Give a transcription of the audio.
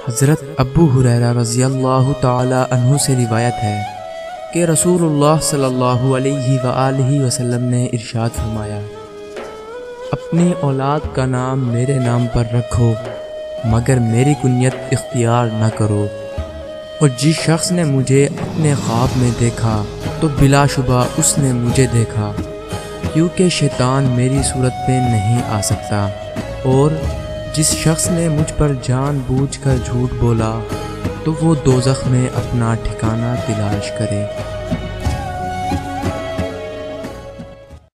हज़रत अबू हुरैरा रज़ियल्लाहु ताला अन्हु से रिवायत है कि रसूलुल्लाह सल्लल्लाहु अलैहि वसल्लम ने इरशाद फरमाया, अपनी औलाद का नाम मेरे नाम पर रखो मगर मेरी कुनियत इख्तियार न करो। और जिस शख्स ने मुझे अपने ख्वाब में देखा तो बिलाशुबा उसने मुझे देखा, क्योंकि शैतान मेरी सूरत में नहीं आ सकता। और जिस शख्स ने मुझ पर जानबूझकर झूठ बोला तो वो दोज़ख में अपना ठिकाना तलाश करे।